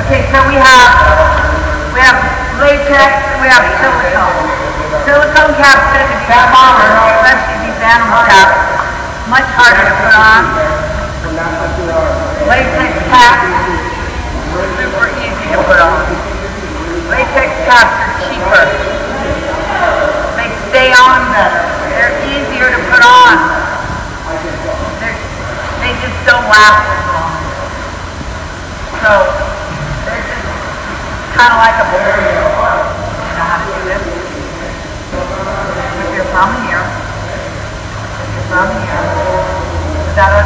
Okay, so we have latex, we have silicone. Silicone caps tend to be smaller, especially these animal caps. Much harder to put on. Latex caps, super easy to put on. Latex caps are cheaper. They stay on better. They're easier to put on. They just don't last as long. So, they're just kind of like a balloon. You know how to do this? Put your thumb here. Put your thumb here. Is that